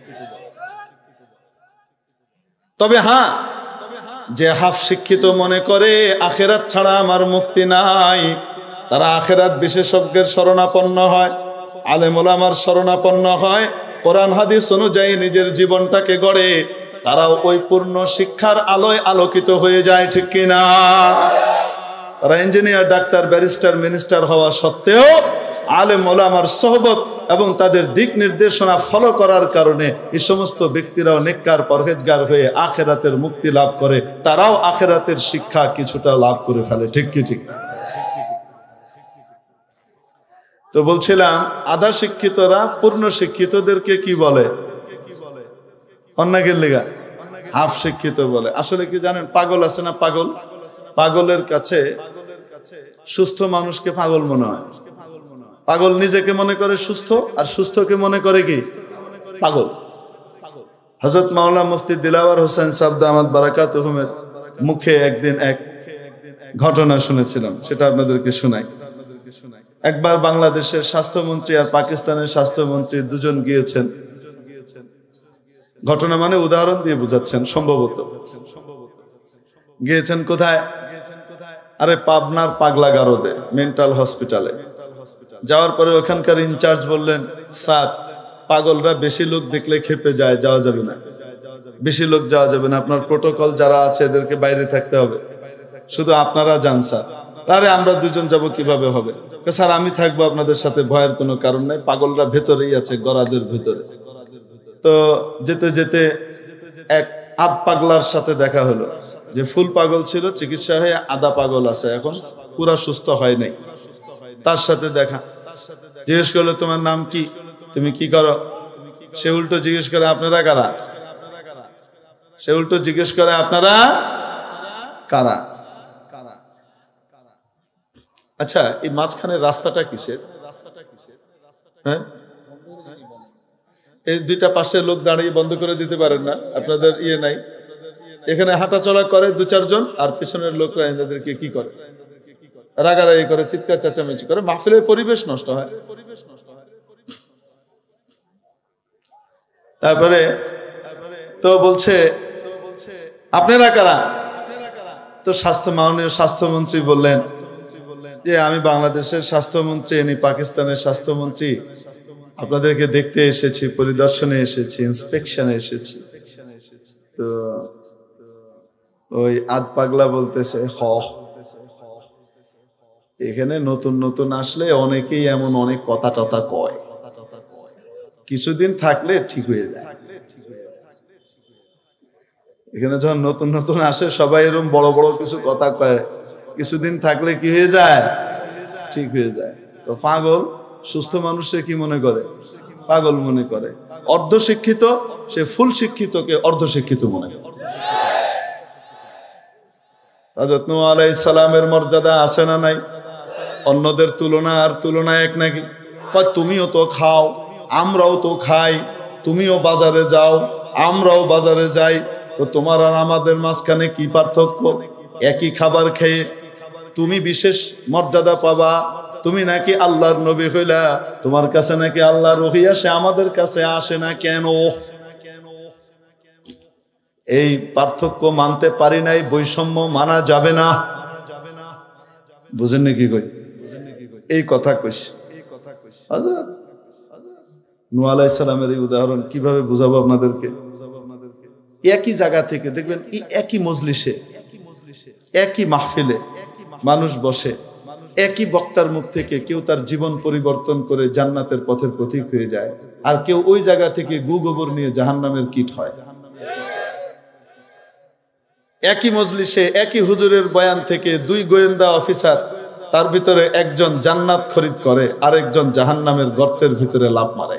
[SPEAKER 1] তবে হ্যাঁ, যে হাফ শিক্ষিত মনে করে আখেরাত ছাড়া আমার মুক্তি নাই, তারা আখেরাত বিশেষজ্ঞের শরণাপন্ন হয়, আলেম ওলামার শরণাপন্ন হয়, কোরআন হাদিস অনুযায়ী নিজের জীবনটাকে গড়ে, তারাও ওই পূর্ণ শিক্ষার আলোয় আলোকিত হয়ে যায়, ঠিক কিনা? তারা ইঞ্জিনিয়ার, ডাক্তার, ব্যারিস্টার, মিনিস্টার হওয়া সত্ত্বেও আলেম ওলামার সোহবত এবং তাদের দিক নির্দেশনা ফলো করার কারণে এই সমস্ত ব্যক্তিরাও নেককার, পরহেজগার হয়ে আখেরাতের মুক্তি লাভ করে, তারাও আখেরাতের শিক্ষা কিছুটা লাভ করে ফেলে, ঠিক কি ঠিক? তো বলছিলাম, আধা শিক্ষিতরা পূর্ণ শিক্ষিতদেরকে কি বলে? অন্যাকের লেগা হাফ শিক্ষিত বলে। আসলে কি জানেন, পাগল আছে না পাগল, পাগলের কাছে সুস্থ মানুষকে পাগল মনে হয়। পাগল নিজেকে মনে করে সুস্থ, আর সুস্থকে মনে করে কি পাগল। হযরত মাওলানা মুফতি দিলাওয়ার হোসেন সাহেব দামাত বারাকাতুহুমের মুখে একদিন এক ঘটনা শুনেছিলাম, সেটা আপনাদেরকে শোনাই। একবার বাংলাদেশের স্বাস্থ্যমন্ত্রী আর পাকিস্তানের স্বাস্থ্যমন্ত্রী দুজন গিয়েছেন। ঘটনা মানে উদাহরণ দিয়ে বুঝাচ্ছেন, সম্ভবত গিয়েছেন কোথায়? আরে পাবনার পাগলা গারদে মেন্টাল হসপিটালে। যাওয়ার পরে ওখানকার ইনচার্জ বললেন, স্যার পাগলরা বেশি লোক দেখলে খেপে যায়, যাওয়া যাবে না। বেশি লোক যাওয়া যাবে না, আপনার প্রোটোকল যারা আছে এদেরকে বাইরে থাকতে হবে, শুধু আপনারা যান স্যার। আরে আমরা দুজন যাব, কিভাবে হবে? স্যার আমি থাকবো আপনাদের সাথে, ভয়ের কোনো কারণ নাই, পাগলরা ভেতরেই আছে, গরাদের ভিতরে। তো যেতে যেতে এক আধ পাগলার সাথে দেখা হলো, যে ফুল পাগল ছিল, চিকিৎসা হয়ে আধা পাগল আছে, এখন পুরা সুস্থ হয় নাই। তার সাথে দেখা, জিজ্ঞেস করলো তোমার নাম কি, তুমি কি করো? সে উল্টো জিজ্ঞেস করে আপনারা কারা? সে উল্টো জিজ্ঞেস করে আপনারা কারা? আচ্ছা, এই মাঝখানে রাস্তাটা কিসের? হ্যাঁ, এই দুইটা পাশের লোক দাঁড়িয়ে বন্ধ করে দিতে পারেন না? আপনাদের ইয়ে নাই? এখানে হাঁটাচলা করে দু চারজন, আর পিছনের লোকরা এদেরকে কি করে? রাগারাগি করে, চিৎকার চেঁচামেচি করে, মাহফিলের পরিবেশ নষ্ট হয়। তারপরে তো বলছে আপনারা কারা? তো মাননীয় স্বাস্থ্যমন্ত্রী বললেন যে আমি বাংলাদেশের স্বাস্থ্যমন্ত্রী, ইনি পাকিস্তানের স্বাস্থ্যমন্ত্রী, আপনাদেরকে দেখতে এসেছি, পরিদর্শনে এসেছি, ইন্সপেকশনে এসেছি। তো ওই আধ পাগলা বলতেছে, এখানে নতুন নতুন আসলে অনেকেই এমন অনেক কথা টথা কয়, কিছুদিন থাকলে ঠিক হয়ে যায়। এখানে যখন নতুন নতুন আসে সবাই এরকম বড় বড় কিছু কথা কয়, কিছুদিন থাকলে কি হয়ে যায়? ঠিক হয়ে যায়। তো পাগল সুস্থ মানুষে কি মনে করে? পাগল মনে করে। অর্ধশিক্ষিত সে ফুল শিক্ষিতকে অর্ধশিক্ষিত মনে করে। হযরত নূহ আলাইহিস সালামের মর্যাদা আছে না নাই? অন্যদের তুলনা আর তুলনা এক নাকি? তুমিও তো খাও, আমরাও তো খাই, তুমিও বাজারে যাও, আমরাও বাজারে যাই, তো তোমার আর আমাদের মাঝখানে কি পার্থক্য? একই খাবার খেয়ে তুমি বিশেষ মর্যাদা পাবা, তুমি নাকি আল্লাহর নবী হইলা, তোমার কাছে নাকি আল্লাহর ওহী আসে, আমাদের কাছে আসে না কেন? এই পার্থক্য মানতে পারি নাই, বৈষম্য মানা যাবে না। বুঝেন নাকি কই? এই কথা কইছি। হযরত নূহ আলাইহিস সালামের এই উদাহরণ কিভাবে বুঝাবো আপনাদেরকে? একই জায়গা থেকে দেখবেন, একই মজলিসে, একই মাহফিলে মানুষ বসে, একই বক্তার মুখ থেকে কেউ তার জীবন পরিবর্তন করে জান্নাতের পথের পথিক হয়ে যায়, আর কেউ ওই জায়গা থেকে গু গোবর নিয়ে জাহান্নামের কীট হয়। একই মজলিসে একই হুজুরের বয়ান থেকে দুই গোয়েন্দা অফিসার, তার ভিতরে একজন জান্নাত খরিদ করে, আর একজন জাহান্নামের গর্তের ভিতরে লাফ মারে।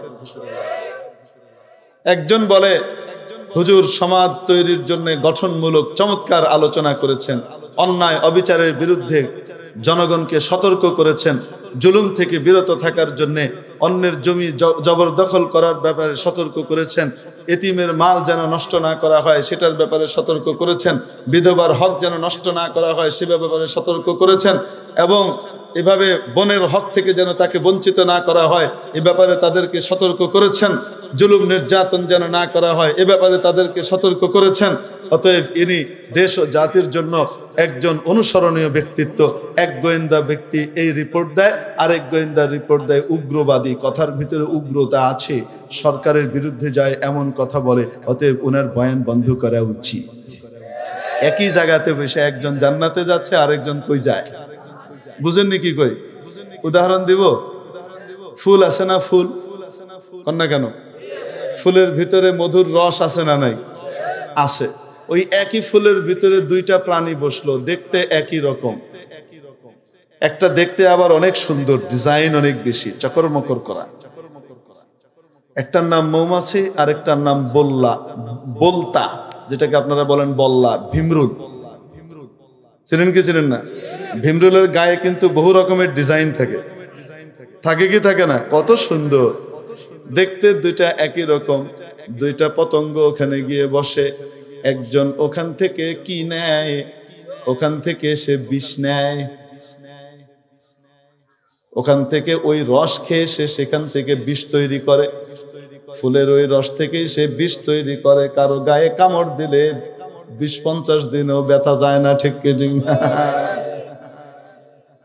[SPEAKER 1] একজন বলে হুজুর সমাজ তৈরির জন্য গঠনমূলক চমৎকার আলোচনা করেছেন, অন্যায় অবিচারের বিরুদ্ধে জনগণকে সতর্ক করেছেন, জুলুম থেকে বিরত থাকার জন্য অন্যের জমি জবরদখল করার ব্যাপারে সতর্ক করেছেন, এতিমের মাল যেন নষ্ট না করা হয় সেটার ব্যাপারে সতর্ক করেছেন, বিধবার হক যেন নষ্ট না করা হয় সে ব্যাপারে সতর্ক করেছেন, এবং এভাবে বনের হক থেকে যেন তাকে বঞ্চিত না করা হয় এ ব্যাপারে তাদেরকে সতর্ক করেছেন, জুলুম নির্যাতন যেন না করা হয় এ ব্যাপারে তাদেরকে সতর্ক করেছেন। অতএব ইনি দেশ ও জাতির জন্য একজন অনুসরণীয় ব্যক্তিত্ব। এক গোয়েন্দা ব্যক্তি এই রিপোর্ট দেয়, আরেক গোয়েন্দা রিপোর্ট দেয় উগ্রবাদী, কথার ভিতরে উগ্রতা আছে, সরকারের বিরুদ্ধে যায় এমন কথা বলে, অতএব ওনার বয়ান বন্ধ করা উচিত। একই জায়গাতে বসে একজন জান্নাতে যাচ্ছে, আরেকজন কই যায়? বুঝেননি কি কই? উদাহরণ দিব। ফুল আছে না? ফুল কন্যা কেন? ফুলের ভিতরে মধুর রস আছে না নাই? আছে। ওই একই ফুলের ভিতরে দুইটা প্রাণী বসলো, দেখতে একই রকম, একটা দেখতে আবার অনেক সুন্দর, ডিজাইন অনেক বেশি, চকরমকর করা। একটার নাম মৌমাছি, আর একটার নাম বলতা, যেটাকে আপনারা বলেন বল্লা, ভিমরুল। চিনেন কি চিনেন না? ভিমরুলের গায়ে কিন্তু বহু রকমের ডিজাইন থাকে, থাকে কি থাকে না? কত সুন্দর দেখতে, দুইটা একই রকম। দুইটা পতঙ্গ ওখানে গিয়ে বসে, একজন ওখান থেকে কি নেয়? ওখান থেকে সে বিষ নেয়, ওখান থেকে ওই রস খেয়ে সে সেখান থেকে বিষ তৈরি করে, ফুলের ওই রস থেকেই সে বিষ তৈরি করে। কারো গায়ে কামড় দিলে 20-50 দিনও ব্যথা যায় না, ঠিক কি ঠিক না?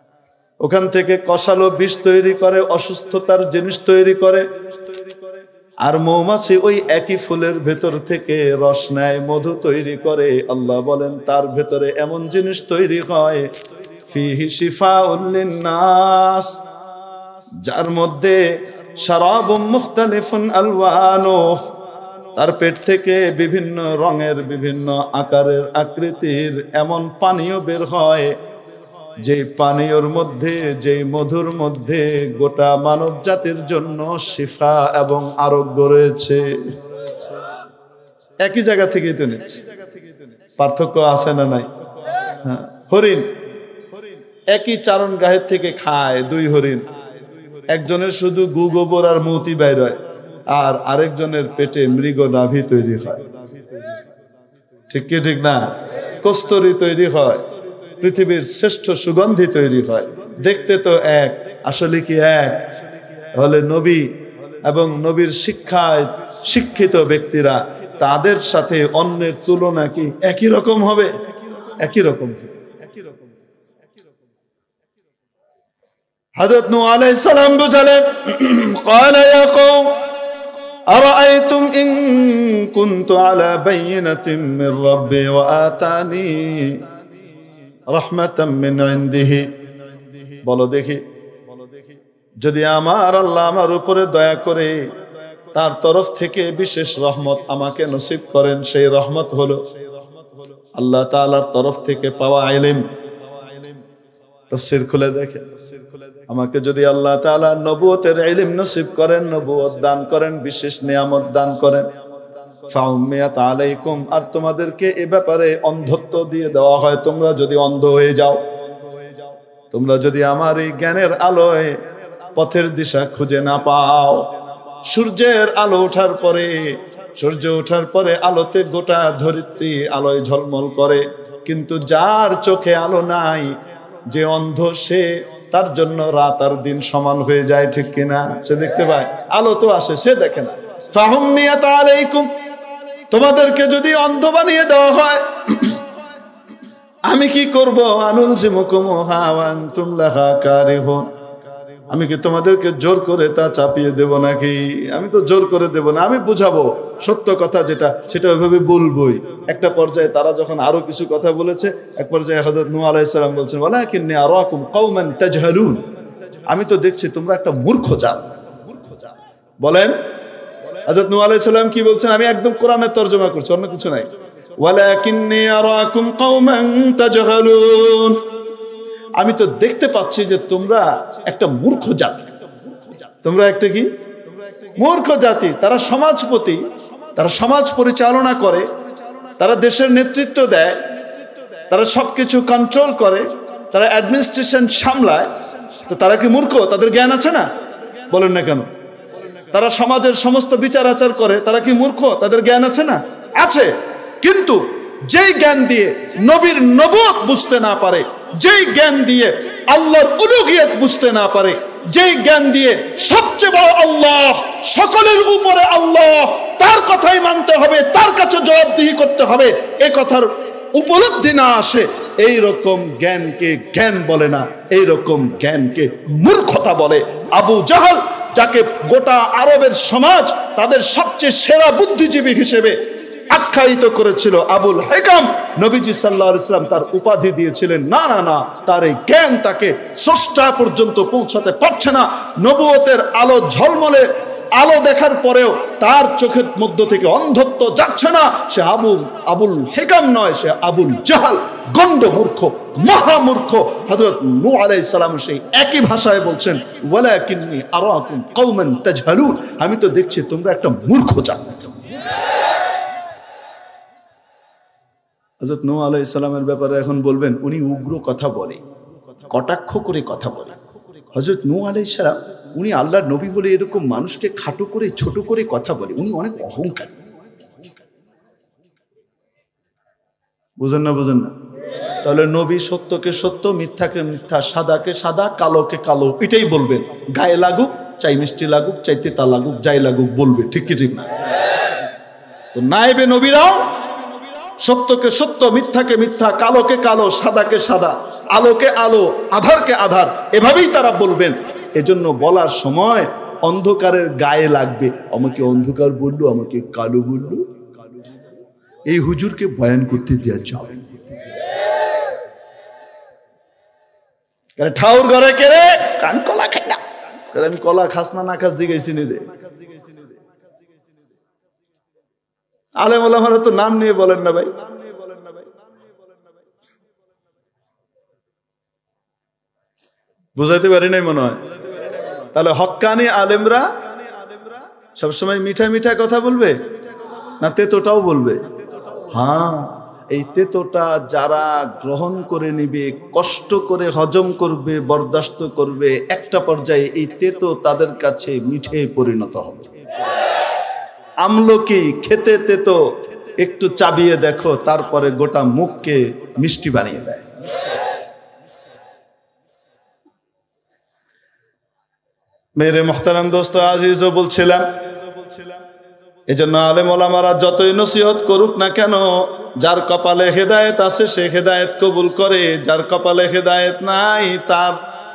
[SPEAKER 1] ওখান থেকে কষালো বিষ তৈরি করে, অসুস্থতার জিনিস তৈরি করে। আর মৌমাছি ওই একই ফুলের ভেতর থেকে রস নেয়, মধু তৈরি করে। আল্লাহ বলেন তার ভেতরে এমন জিনিস তৈরি হয়, ফিহি শিফাউল লিন্নাস, যার মধ্যে শারাবুম মুখতালিফুন আলওয়ানুহ, তার পেট থেকে বিভিন্ন রঙের, বিভিন্ন আকারের, আকৃতির এমন পানীয় বের হয়, যে পানীয়র মধ্যে, যে মধুর মধ্যে গোটা মানব জাতির জন্য শিফা এবং আরোগ্য রয়েছে। একই জায়গা থেকেই তো নিচ্ছে, পার্থক্য আছে না নাই? হ্যাঁ, হরিণ একই চারণ গাহের থেকে খায়, দুই হরিণ, একজনের শুধু গু গোবর আর মৌতি বাইর হয়, আর আরেকজনের পেটে মৃগ নাভি তৈরি হয়। ঠিক কি ঠিক না? কস্তুরী তৈরি হয়, পৃথিবীর শ্রেষ্ঠ সুগন্ধি তৈরি হয়। দেখতে তো এক, আসলে কি এক? হলে নবী এবং নবীর শিক্ষায় শিক্ষিত ব্যক্তিরা, তাদের সাথে অন্যের তুলনা কি একই রকম হবে? একই রকম। হযরত নূহ আলাইহিস সালাম বুঝালেন, ক্বালা ইয়া কওম আরাআইতুম ইন কুনতু আলা বাইয়িনাতিন মির রাব্বি ওয়া আতানি রাহমাতাম মিন ইনদিহি, বলো দেখি, যদি আমার আল্লাহ আমার উপরে দয়া করে তার তরফ থেকে বিশেষ রহমত আমাকে নসিব করেন, সেই রহমত হলো আল্লাহ তাআলার তরফ থেকে পাওয়া ইলম। তাফসীর খুলে দেখেন, আমাকে যদি আল্লাহ তাআলা নবুয়তের ইলম নসিব করেন, নবুয়ত দান করেন, বিশেষ নিয়ামত দান করেন, ফাউম্মিয়াত আলাইকুম, আর তোমাদেরকে এ ব্যাপারে অন্ধত্ব দিয়ে দেওয়া হয়, তোমরা যদি অন্ধ হয়ে যাও, তোমরা যদি আমার এই জ্ঞানের আলোয় পথের দিশা খুঁজে না পাও। সূর্যের আলো ওঠার পরে, সূর্য ওঠার পরে আলোতে গোটা ধরিত্রী আলোয় ঝলমল করে, কিন্তু যার চোখে আলো নাই, যে অন্ধ, সে, তার জন্য রাত আর দিন সমান হয়ে যায়। ঠিক কিনা? সে দেখতে পায়, আলো তো আসে, সে দেখে না। ফাহুম্মিয়াত আলাইকুম, তোমাদেরকে যদি অন্ধ বানিয়ে দেওয়া হয়, আমি কি করব? আনুলজিমুকুমুহা ওয়া আনতুম লাহা কারিহুন, আমি কি তোমাদেরকে জোর করে তা চাপিয়ে দেব নাকি? আমি তো জোর করে দেব না, আমি বুঝাবো সত্য কথা যেটা, সেটা ওইভাবে বলবোই। একটা পর্যায়ে তারা যখন আরো কিছু কথা বলেছে, এক পর্যায়ে হযরত নূহ আলাইহিস সালাম বলছেন, ওয়ালাকিন্নী আরাকুম কওমান তাজহালুন, আমি তো দেখছি তোমরা একটা মূর্খ জাত। বলেন হযরত নূহ আলাইহিস সালাম কি বলছেন? আমি একদম কোরআনের তরজমা করছি, অন্য কিছু নাই। ওয়ালাকিন্নী আরাকুম কওমান তাজহালুন, আমি তো দেখতে পাচ্ছি যে তোমরা একটা মূর্খ জাতি। তোমরা একটা কি? মূর্খ জাতি। তারা সমাজপতি, তারা সমাজ পরিচালনা করে, তারা দেশের নেতৃত্ব দেয়, তারা সবকিছু কন্ট্রোল করে, তারা অ্যাডমিনিস্ট্রেশন সামলায়, তো তারা কি মূর্খ? তাদের জ্ঞান আছে না? বলেন না কেন? তারা সমাজের সমস্ত বিচার আচার করে, তারা কি মূর্খ? তাদের জ্ঞান আছে না? আছে। কিন্তু যেই জ্ঞান দিয়ে নবীর নবুয়ত বুঝতে না পারে, যেই জ্ঞান দিয়ে আল্লাহর উলুহিয়ত বুঝতে না পারে, যেই জ্ঞান দিয়ে সবচেয়ে বড় আল্লাহ, সকলের উপরে আল্লাহ, তার কথাই মানতে হবে, তার কাছে জবাবদিহি করতে হবে, এ কথার উপলব্ধি না আসে, এই রকম জ্ঞানকে জ্ঞান বলে না, এই রকম জ্ঞানকে মূর্খতা বলে। আবু জাহাল, যাকে গোটা আরবের সমাজ তাদের সবচেয়ে সেরা বুদ্ধিজীবী হিসেবে আখ্যায়িত করেছিল, আবুল হিকাম, নবীজি সাল্লাল্লাহু আলাইহি ওয়াসাল্লাম তার উপাধি দিয়েছিলেন। না না না, তার এই জ্ঞান তাকে স্রষ্টা পর্যন্ত পৌঁছাতে পারছে না। নবুয়তের আলো ঝলমলে আলো দেখার পরেও তার চোখের মধ্য থেকে অন্ধত্ব যাচ্ছে না। সে আবুল হিকাম নয়, সে আবুল জাহাল, গণ্ড মূর্খ, মহামূর্খ। হযরত নূহ আলাইহিস সালাম সেই একই ভাষায় বলছেন, ওয়ালাকিন্নী আরাকুম কওমান তাজহালুন, আমি তো দেখছি তোমরা একটা মূর্খ জাতি। হযরত নূহ আলাইহিস সালামের ব্যাপারে এখন বলবেন, উনি উগ্র কথা বলে, কটাক্ষ করে কথা বলে। হযরত নূহ আলাইহিস সালাম, উনি আল্লাহর নবী বলে এরকম মানুষকে খাটো করে, ছোট করে কথা বলে, উনি অনেক অহংকারী। বুঝেন না? বুঝেন না? তাহলে নবী সত্যকে সত্য, মিথ্যাকে মিথ্যা, সাদাকে সাদা, কালোকে কালো, এটাই বলবেন। গায়ে লাগুক, চাই মিষ্টি লাগুক, চাই তেতা লাগুক, যাই লাগুক বলবে। ঠিক কি ঠিক না? তো নায়েবে নবীরাও সত্যকে সত্য, মিথ্যাকে মিথ্যা, কালোকে কালো, সাদাকে সাদা, আলোকে আলো, আধারকে আধার, এভাবেই তারা বলবেন। এজন্য বলার সময় অন্ধকারের গায়ে লাগবে, আমাকে অন্ধকার বললো, আমাকে কালো বললো, এই হুজুরকে বয়ান করতে দেওয়া যাবে। ঠাউর ঘরে কেড়ে কান কলা খাই না, আমি কলা খাস না না খাস জিজ্ঞাসি নিজে। আলেম ওলামারা তো নাম নিয়ে বলেন না ভাই। বুঝাইতে পারি নাই মনে হয়। তাহলে হক্কানি আলেমরা সবসময় মিঠা মিঠা কথা বলবে না তেতোটাও বলবে? হ্যাঁ, এই তেতোটা যারা গ্রহণ করে নিবে, কষ্ট করে হজম করবে, বরদাস্ত করবে, একটা পর্যায়ে এই তেতো তাদের কাছে মিঠে পরিণত হবে। আমলকি খেতে তেতো, একটু চাবিয়ে দেখো, তারপরে গোটা মুখকে মিষ্টি বানিয়ে দেয়। মেরে মোহতারাম দোস্ত আজিজও বলছিলাম, এজন্য আলেম ওলামারা যতই নসিহত করুক না কেন, যার কপালে হেদায়েত আছে সে হেদায়েত কবুল করে, যার কপালে হেদায়েত নাই তার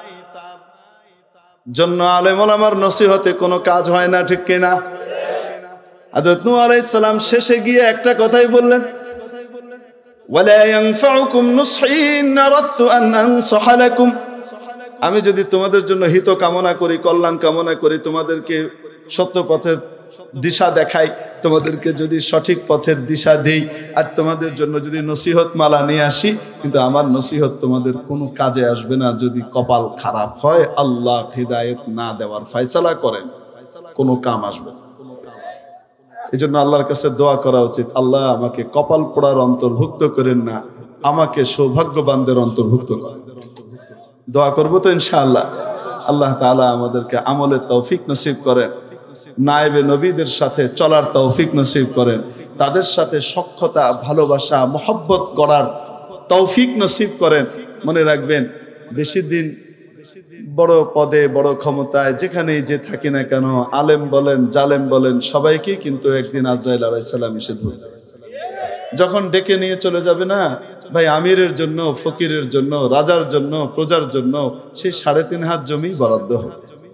[SPEAKER 1] জন্য আলেম ওলামার নসিহতে কোনো কাজ হয় না, ঠিক কিনা? হযরত নূহ আলাইহিস সালাম শেষে গিয়ে একটা কথাই বললেন, ওয়ালা ইয়ানফাউকুম নুসহি ইন আরাদতু আন আনসাহা লাকুম। আমি যদি তোমাদের জন্য হিত কামনা করি, কল্যাণ কামনা করি, তোমাদেরকে সত্য পথের দিশা দেখাই, তোমাদেরকে যদি সঠিক পথের দিশা দেই, আর তোমাদের জন্য যদি নসিহত মালা নিয়ে আসি, কিন্তু আমার নসিহত তোমাদের কোনো কাজে আসবে না যদি কপাল খারাপ হয়, আল্লাহ হিদায়েত না দেওয়ার ফয়সালা করেন, কোনো কাম আসবে না। এই জন্য আল্লাহর কাছে দোয়া করা উচিত, আল্লাহ আমাকে কপাল পোড়ার অন্তর্ভুক্ত করেন না, আমাকে সৌভাগ্যবানদের অন্তর্ভুক্ত করেন। দোয়া করবো তো ইনশাআল্লাহ। আল্লাহ তাআলা আমাদেরকে আমলের তৌফিক নসিব করেন, নায়েবে নবীদের সাথে চলার তৌফিক নসিব করেন, তাদের সাথে সখ্যতা, ভালোবাসা, মহব্বত করার তৌফিক নসিব করেন। মনে রাখবেন, বেশি দিন বড় পদে বড় ক্ষমতায় যেখানেই যে থাকি না কেন, আলেম বলেন জালেম বলেন সবাইকে কিন্তু একদিন আজরাইল আলাইহিস সালাম এসে ধরবে। যখন ডেকে নিয়ে চলে যাবে না ভাই, আমিরের জন্য, ফকিরের জন্য, রাজার জন্য, প্রজার জন্য সেই 3.5 হাত জমি বরাদ্দ হবে।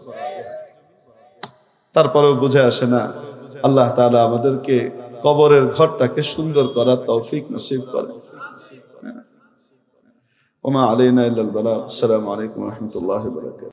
[SPEAKER 1] তারপরেও বুঝে আসে না। আল্লাহ তাআলা আমাদেরকে কবরের ঘরটাকে সুন্দর করার তৌফিক নসিব করেন। ওমা আলাইনা ইল্লাল বালাগ। আসসালামু আলাইকুম ওয়া রাহমাতুল্লাহি ওয়া বারাকাতুহু।